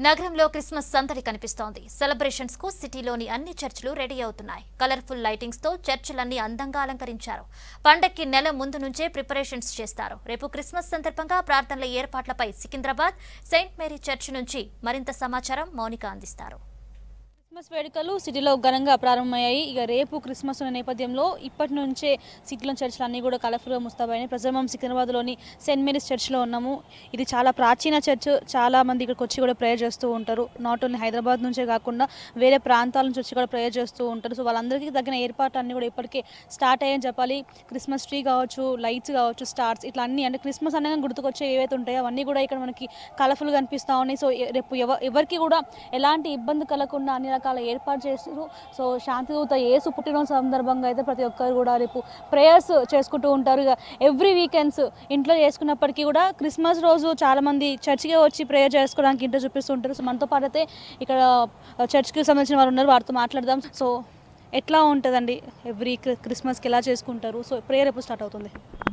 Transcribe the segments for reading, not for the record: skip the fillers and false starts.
నగరంలో క్రిస్మస్ సందడి కనిపిస్తోంది. సెలబ్రేషన్స్ కు సిటీలోని అన్ని చర్చిలు రెడీ అవుతున్నాయి. కలర్ఫుల్ లైటింగ్స్ తో చర్చిలన్నీ అందంగా అలంకరించారు. పండక్కి నెల ముందు నుంచే ప్రిపరేషన్స్ చేస్తారు. రేపు క్రిస్మస్ సందర్భంగా ప్రార్థనల ఏర్పాట్లపై సికింద్రాబాద్ సెయింట్ మేరీ చర్చ్ నుంచి మరింత సమాచారం మౌనిక అందిస్తారు. క్రిస్మస్ వేడుకలు సిటీలో ఘనంగా ప్రారంభమయ్యాయి. ఇక రేపు క్రిస్మస్ ఉన్న నేపథ్యంలో ఇప్పటి నుంచే సిటీలో చర్చిలు అన్నీ కూడా కలర్ఫుల్గా ముస్తాబయ్యాయి. ప్రజలు మనం సికింద్రాబాద్లోని సెయింట్ మేరీస్ చర్చ్లో ఉన్నాము. ఇది చాలా ప్రాచీన చర్చ్. చాలా మంది ఇక్కడికి వచ్చి కూడా ప్రేయర్ చేస్తూ ఉంటారు. నాట్ ఓన్లీ హైదరాబాద్ నుంచే కాకుండా వేరే ప్రాంతాల నుంచి వచ్చి కూడా ప్రేయర్ చేస్తూ ఉంటారు. సో వాళ్ళందరికీ తగిన ఏర్పాట్లు అన్నీ కూడా ఇప్పటికే స్టార్ట్ అయ్యాయని చెప్పాలి. క్రిస్మస్ ట్రీ కావచ్చు, లైట్స్ కావచ్చు, స్టార్స్ ఇట్లా అన్నీ అంటే క్రిస్మస్ అనగా గుర్తుకొచ్చే ఏవైతే ఉంటాయో అవన్నీ కూడా ఇక్కడ మనకి కలర్ఫుల్గా అనిపిస్తూ ఉన్నాయి. సో రేపు ఎవరికి కూడా ఎలాంటి ఇబ్బంది కలగకుండా అన్ని ఏర్పాటు చేస్తారు. సో శాంతిదూత యేసు పుట్టినరోజు సందర్భంగా అయితే ప్రతి ఒక్కరు కూడా రేపు ప్రేయర్స్ చేసుకుంటూ ఉంటారు. ఇక ఎవ్రీ వీకెండ్స్ ఇంట్లో చేసుకున్నప్పటికీ కూడా క్రిస్మస్ రోజు చాలామంది చర్చికి వచ్చి ప్రేయర్ చేసుకోవడానికి ఇంట్లో చూపిస్తుంటారు. సో మనతో పాటు అయితే ఇక్కడ చర్చ్కి సంబంధించిన వారు ఉన్నారు, వారితో మాట్లాడదాం. సో ఎట్లా ఉంటుందండి ఎవ్రీ క్రిస్మస్కి ఎలా చేసుకుంటారు? సో ప్రేయర్ ఎప్పుడు స్టార్ట్ అవుతుంది?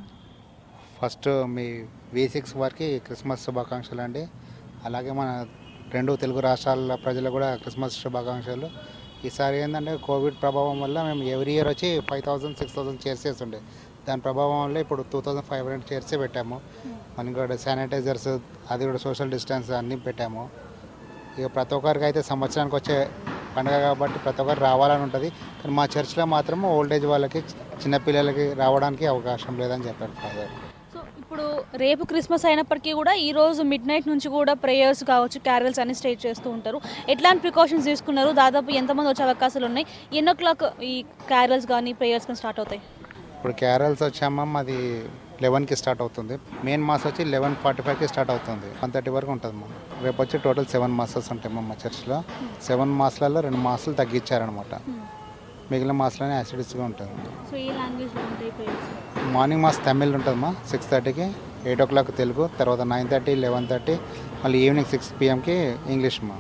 ఫస్ట్ మీ V6 వారికి క్రిస్మస్ శుభాకాంక్షలు అండి. అలాగే మన రెండు తెలుగు రాష్ట్రాల ప్రజలు కూడా క్రిస్మస్ శుభాకాంక్షలు. ఈసారి ఏంటంటే కోవిడ్ ప్రభావం వల్ల మేము ఎవ్రీ ఇయర్ వచ్చి 5000-6000 చైర్స్ చేస్తుండే. దాని ప్రభావం వల్ల ఇప్పుడు 2500 చైర్సే పెట్టాము. మనం కూడా శానిటైజర్స్ అది కూడా సోషల్ డిస్టెన్స్ అన్నీ పెట్టాము. ఇక ప్రతి ఒక్కరికి అయితే సంవత్సరానికి వచ్చే పండుగ కాబట్టి ప్రతి ఒక్కరు రావాలని ఉంటుంది. కానీ మా చర్చ్లో మాత్రం ఓల్డేజ్ వాళ్ళకి చిన్నపిల్లలకి రావడానికి అవకాశం లేదని చెప్పారు ఫాదర్. ఇప్పుడు రేపు క్రిస్మస్ అయినప్పటికీ కూడా ఈరోజు మిడ్-నైట్ నుంచి కూడా ప్రేయర్స్ కావచ్చు, క్యారల్స్ అన్ని స్టేట్ చేస్తూ ఉంటారు. ఎట్లాంటి ప్రికాషన్స్ తీసుకున్నారు? దాదాపు ఎంతమంది వచ్చే అవకాశాలు ఉన్నాయి? ఎన్నో క్లాక్ ఈ క్యారల్స్ కానీ ప్రేయర్స్ కానీ స్టార్ట్ అవుతాయి? ఇప్పుడు క్యారల్స్ వచ్చామా అది 11కి స్టార్ట్ అవుతుంది. మెయిన్ మాస్ వచ్చి 11:45కి స్టార్ట్ అవుతుంది. 1:30 వరకు ఉంటుంది. మా రేపు వచ్చి టోటల్ 7 మాసెస్ ఉంటాయి మా చర్చ్లో. 7 మాసాలలో 2 మాసాలు తగ్గించారనమాట. మిగిలిన మాసాలనే యాసిడిస్గా ఉంటుంది. సో ఏ లాంగ్వేజ్లో ఉంటాయి ప్రేయర్స్? మార్నింగ్ మాస్ తమిళ్ ఉంటుంది మా 6:30కి, 8 o'clock తెలుగు, తర్వాత 9:30, 11:30, మళ్ళీ ఈవినింగ్ 6 PM ఇంగ్లీష్ మా.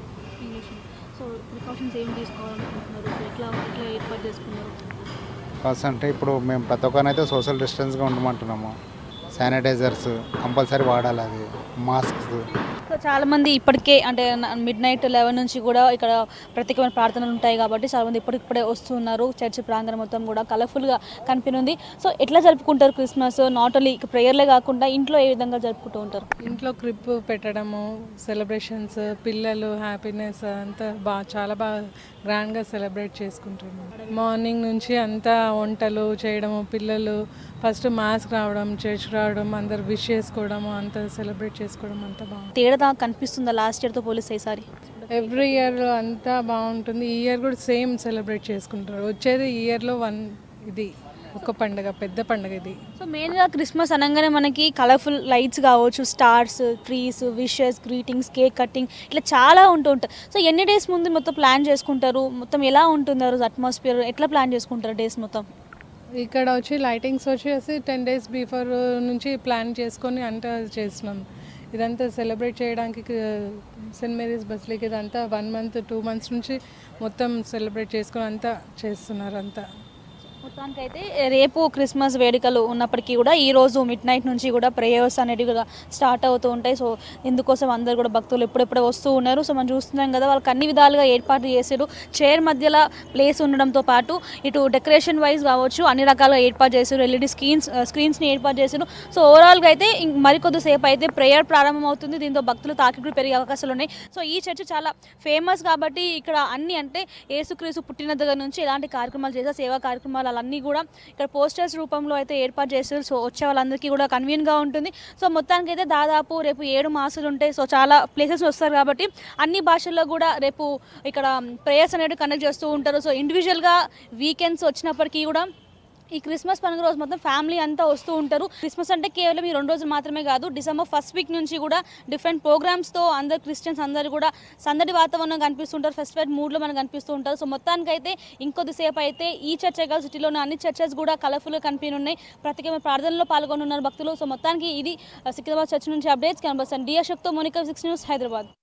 సో ప్రికాషన్స్ ఏం తీసుకోవాలనుకుంటున్నారు? ఎట్లా ఏర్పాటు చేసుకున్నారు? ప్రికాషన్స్ అంటే ఇప్పుడు మేము ప్రతి ఒక్కరినైతే సోషల్ డిస్టెన్స్గా ఉండమంటున్నాము. శానిటైజర్స్ కంపల్సరీ వాడాలి, అది మాస్క్స్. సో చాలామంది ఇప్పటికే అంటే మిడ్-నైట్ 11 నుంచి కూడా ఇక్కడ ప్రత్యేకమైన ప్రార్థనలు ఉంటాయి కాబట్టి చాలామంది ఇప్పుడే వస్తున్నారు. చర్చ్ ప్రాంగణం మొత్తం కూడా కలర్ఫుల్గా కనిపినుంది. సో ఎట్లా జరుపుకుంటారు క్రిస్మస్? నాట్ ఓన్లీ ప్రేయర్లే కాకుండా ఇంట్లో ఏ విధంగా జరుపుకుంటూ ఉంటారు? ఇంట్లో క్రిప్ పెట్టడము, సెలబ్రేషన్స్, పిల్లలు హ్యాపీనెస్ అంతా చాలా బాగా గ్రాండ్గా సెలబ్రేట్ చేసుకుంటున్నాం. మార్నింగ్ నుంచి అంతా వంటలు చేయడము, పిల్లలు ఫస్ట్ మాస్క్ రావడం, చర్చ్ రావడం, అందరు విష్ చేసుకోవడం, అంతా సెలబ్రేట్ చేసుకోవడం అంతా బాగుంది. తేడా కనిపిస్తుందా లాస్ట్ ఇయర్తో పోలిస్తే ఈసారి? ఎవ్రీ ఇయర్ అంతా బాగుంటుంది. ఈ ఇయర్ కూడా సేమ్ సెలబ్రేట్ చేసుకుంటారు. వచ్చేది ఈ ఇయర్లో ఇది ఒక పండుగ, పెద్ద పండుగ ఇది. సో మెయిన్గా క్రిస్మస్ అనగానే మనకి కలర్ఫుల్ లైట్స్ కావచ్చు, stars, trees, wishes, greetings, cake cutting ఇట్లా చాలా ఉంటాయి. సో ఎన్ని డేస్ ముందు మొత్తం ప్లాన్ చేసుకుంటారు? మొత్తం ఎలా ఉంటున్నారు అట్మాస్ఫియర్? ఎట్లా ప్లాన్ చేసుకుంటారు డేస్ మొత్తం? ఇక్కడ వచ్చి లైటింగ్స్ వచ్చేసి 10 days బిఫోర్ నుంచి ప్లాన్ చేసుకొని అంతా చేస్తున్నాం. ఇదంతా సెలబ్రేట్ చేయడానికి సెయింట్ మేరీస్ బస్లిక్ ఇదంతా 1 month 2 months నుంచి మొత్తం సెలబ్రేట్ చేసుకొని అంతా చేస్తున్నారు. అంతా మొత్తానికైతే రేపు క్రిస్మస్ వేడుకలు ఉన్నప్పటికీ కూడా ఈరోజు మిడ్-నైట్ నుంచి కూడా ప్రేయర్స్ అనేవి కూడా స్టార్ట్ అవుతూ ఉంటాయి. సో ఇందుకోసం అందరు కూడా భక్తులు ఎప్పుడెప్పుడే వస్తూ ఉన్నారు. సో మనం చూస్తున్నాం కదా, వాళ్ళకి అన్ని విధాలుగా ఏర్పాటు చేశారు. చైర్ మధ్యలో ప్లేస్ ఉండడంతో పాటు ఇటు డెకరేషన్ వైజ్ కావచ్చు అన్ని రకాలుగా ఏర్పాటు చేశారు. LED స్క్రీన్స్ని ఏర్పాటు చేశారు. సో ఓవరాల్గా అయితే మరికొద్దిసేపు అయితే ప్రేయర్ ప్రారంభం అవుతుంది. దీంతో భక్తులు తాకిడి పెరిగే అవకాశాలు ఉన్నాయి. సో ఈ చర్చ్ చాలా ఫేమస్ కాబట్టి ఇక్కడ అన్ని అంటే యేసుక్రీస్తు పుట్టిన దగ్గర నుంచి ఎలాంటి కార్యక్రమాలు చేశారు, సేవా కార్యక్రమాలు అన్నీ కూడా ఇక్కడ పోస్టర్స్ రూపంలో అయితే ఏర్పాటు చేస్తారు. సో వచ్చే వాళ్ళందరికీ కూడా కన్వీనియంట్గా ఉంటుంది. సో మొత్తానికి అయితే దాదాపు రేపు 7 మాసాలు ఉంటాయి. సో చాలా ప్లేసెస్ వస్తారు కాబట్టి అన్ని భాషల్లో కూడా రేపు ఇక్కడ ప్రేయర్స్ అనేవి కండక్ట్ చేస్తూ ఉంటారు. సో ఇండివిజువల్గా వీకెండ్స్ వచ్చినప్పటికీ కూడా ఈ క్రిస్మస్ పండుగ రోజు మొత్తం ఫ్యామిలీ అంతా వస్తూ ఉంటారు. క్రిస్మస్ అంటే కేవలం ఈ 2 రోజులు మాత్రమే కాదు, December 1st week నుంచి కూడా డిఫరెంట్ ప్రోగ్రామ్స్తో అందరు క్రిస్టియన్స్ అందరూ కూడా సందడి వాతావరణం కనిపిస్తుంటారు. ఫెస్టివల్ మూడ్లో మనకు కనిపిస్తూ ఉంటారు. సో మొత్తానికైతే ఇంకొద్దిసేపు అయితే ఈ చర్చ్ కాదు, సిటీలోని అన్ని చర్చెస్ కూడా కలర్ఫుల్గా కనిపిస్తున్నాయి. ప్రత్యేకమైన ప్రార్థనలో పాల్గొనున్నారు భక్తులు. సో మొత్తానికి ఇది సికింద్రాబాద్ చర్చ్ నుంచి అప్డేట్స్. కెమెరా పర్సన్ డి అశోక్తో మోనికా, 6 News, హైదరాబాద్.